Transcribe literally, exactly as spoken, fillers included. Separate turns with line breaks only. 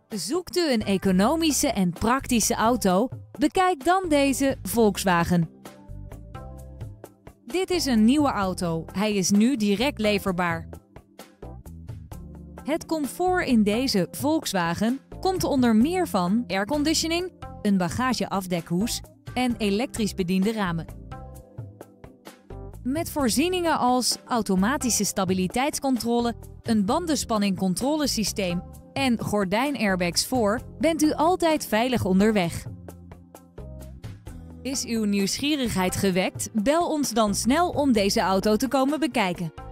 Zoekt u een economische en praktische auto? Bekijk dan deze Volkswagen. Dit is een nieuwe auto. Hij is nu direct leverbaar. Het comfort in deze Volkswagen komt onder meer van airconditioning, een bagageafdekhoes en elektrisch bediende ramen. Met voorzieningen als automatische stabiliteitscontrole, een bandenspanningcontrolesysteem en gordijnairbags voor, bent u altijd veilig onderweg. Is uw nieuwsgierigheid gewekt? Bel ons dan snel om deze auto te komen bekijken.